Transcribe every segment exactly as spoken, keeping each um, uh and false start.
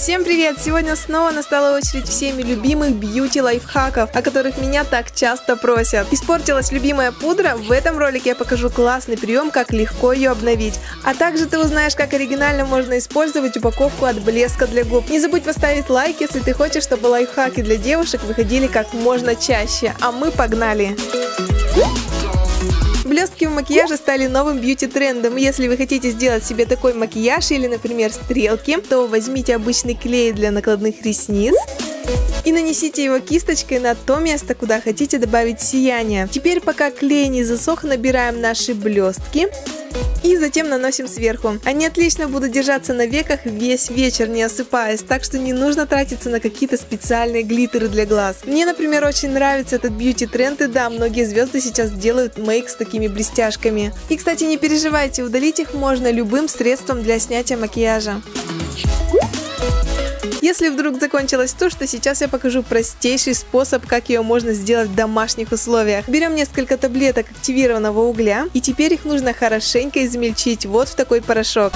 Всем привет! Сегодня снова настала очередь всеми любимых бьюти-лайфхаков, о которых меня так часто просят. Испортилась любимая пудра? В этом ролике я покажу классный прием, как легко ее обновить. А также ты узнаешь, как оригинально можно использовать упаковку от блеска для губ. Не забудь поставить лайк, если ты хочешь, чтобы лайфхаки для девушек выходили как можно чаще. А мы погнали! Блестки в макияже стали новым бьюти-трендом. Если вы хотите сделать себе такой макияж или, например, стрелки, то возьмите обычный клей для накладных ресниц и нанесите его кисточкой на то место, куда хотите добавить сияние. Теперь, пока клей не засох, набираем наши блестки и затем наносим сверху. Они отлично будут держаться на веках весь вечер, не осыпаясь, так что не нужно тратиться на какие-то специальные глиттеры для глаз. Мне, например, очень нравится этот бьюти-тренд, и да, многие звезды сейчас делают мейк с такими блестяшками. И, кстати, не переживайте, удалить их можно любым средством для снятия макияжа. Если вдруг закончилась тушь, то сейчас я покажу простейший способ, как ее можно сделать в домашних условиях. Берем несколько таблеток активированного угля, и теперь их нужно хорошенько измельчить вот в такой порошок.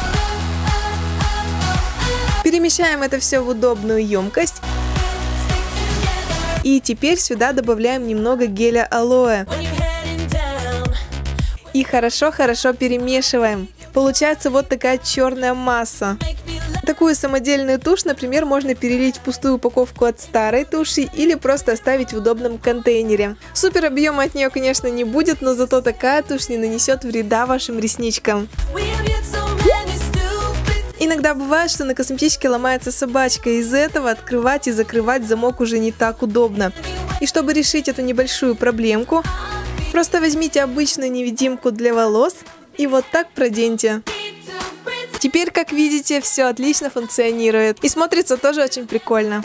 Перемещаем это все в удобную емкость. И теперь сюда добавляем немного геля алоэ. И хорошо-хорошо перемешиваем. Получается вот такая черная масса. Такую самодельную тушь, например, можно перелить в пустую упаковку от старой туши или просто оставить в удобном контейнере. Супер объема от нее, конечно, не будет, но зато такая тушь не нанесет вреда вашим ресничкам. Иногда бывает, что на косметичке ломается собачка, и из-за этого открывать и закрывать замок уже не так удобно. И чтобы решить эту небольшую проблемку, просто возьмите обычную невидимку для волос и вот так проденьте. Теперь, как видите, все отлично функционирует и смотрится тоже очень прикольно.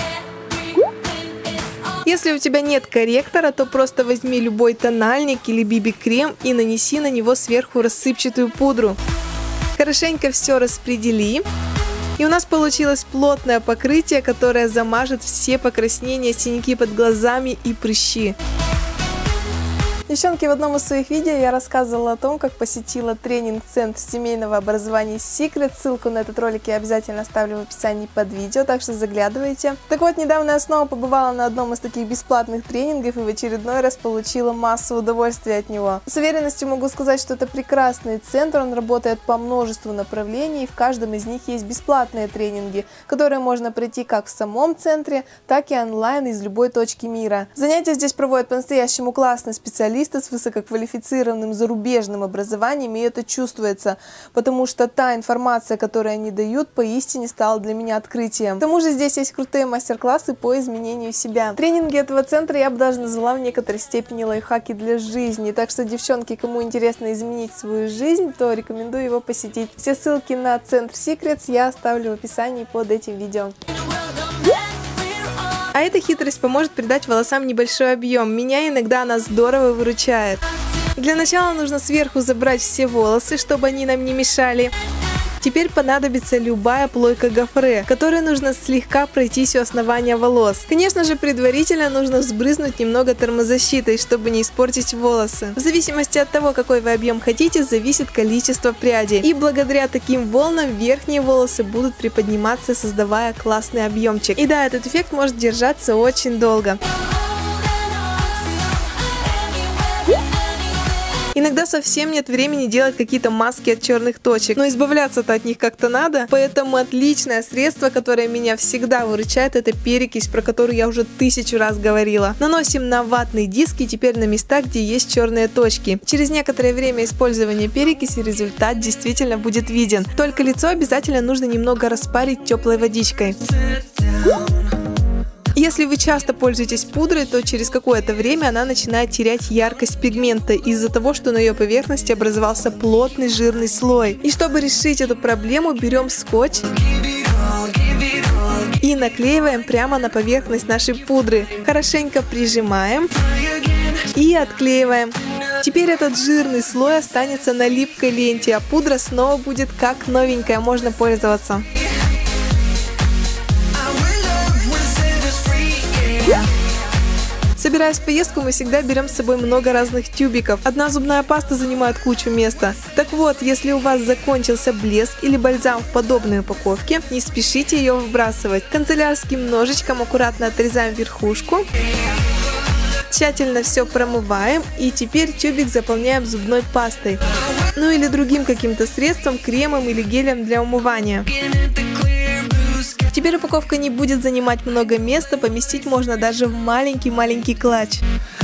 Если у тебя нет корректора, то просто возьми любой тональник или би би-крем и нанеси на него сверху рассыпчатую пудру. Хорошенько все распредели. И у нас получилось плотное покрытие, которое замажет все покраснения, синяки под глазами и прыщи. Девчонки, в одном из своих видео я рассказывала о том, как посетила тренинг-центр семейного образования Secret. Ссылку на этот ролик я обязательно оставлю в описании под видео, так что заглядывайте. Так вот, недавно я снова побывала на одном из таких бесплатных тренингов и в очередной раз получила массу удовольствия от него. С уверенностью могу сказать, что это прекрасный центр, он работает по множеству направлений, и в каждом из них есть бесплатные тренинги, которые можно пройти как в самом центре, так и онлайн из любой точки мира. Занятия здесь проводят по-настоящему классные специалисты с высококвалифицированным зарубежным образованием, и это чувствуется, потому что та информация, которую они дают, поистине стала для меня открытием. К тому же здесь есть крутые мастер-классы по изменению себя. Тренинги этого центра я бы даже назвала в некоторой степени лайфхаки для жизни, так что, девчонки, кому интересно изменить свою жизнь, то рекомендую его посетить. Все ссылки на центр Secrets я оставлю в описании под этим видео. А эта хитрость поможет придать волосам небольшой объем. Меня иногда она здорово выручает. Для начала нужно сверху забрать все волосы, чтобы они нам не мешали. Теперь понадобится любая плойка гофре, которой нужно слегка пройтись у основания волос. Конечно же, предварительно нужно взбрызнуть немного термозащитой, чтобы не испортить волосы. В зависимости от того, какой вы объем хотите, зависит количество прядей. И благодаря таким волнам верхние волосы будут приподниматься, создавая классный объемчик. И да, этот эффект может держаться очень долго. Иногда совсем нет времени делать какие-то маски от черных точек, но избавляться-то от них как-то надо, поэтому отличное средство, которое меня всегда выручает, это перекись, про которую я уже тысячу раз говорила. Наносим на ватный диск и теперь на места, где есть черные точки. Через некоторое время использования перекиси результат действительно будет виден, только лицо обязательно нужно немного распарить теплой водичкой. Если вы часто пользуетесь пудрой, то через какое-то время она начинает терять яркость пигмента из-за того, что на ее поверхности образовался плотный жирный слой. И чтобы решить эту проблему, берем скотч и наклеиваем прямо на поверхность нашей пудры. Хорошенько прижимаем и отклеиваем. Теперь этот жирный слой останется на липкой ленте, а пудра снова будет как новенькая, можно пользоваться. Собираясь в поездку, мы всегда берем с собой много разных тюбиков. Одна зубная паста занимает кучу места. Так вот, если у вас закончился блеск или бальзам в подобной упаковке, не спешите ее выбрасывать. Канцелярским ножичком аккуратно отрезаем верхушку. Тщательно все промываем и теперь тюбик заполняем зубной пастой. Ну или другим каким-то средством, кремом или гелем для умывания. Теперь упаковка не будет занимать много места, поместить можно даже в маленький-маленький клатч.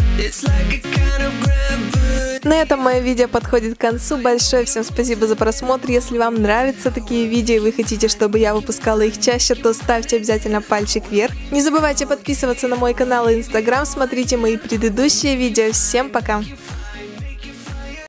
На этом мое видео подходит к концу. Большое всем спасибо за просмотр. Если вам нравятся такие видео и вы хотите, чтобы я выпускала их чаще, то ставьте обязательно пальчик вверх. Не забывайте подписываться на мой канал и инстаграм. Смотрите мои предыдущие видео. Всем пока!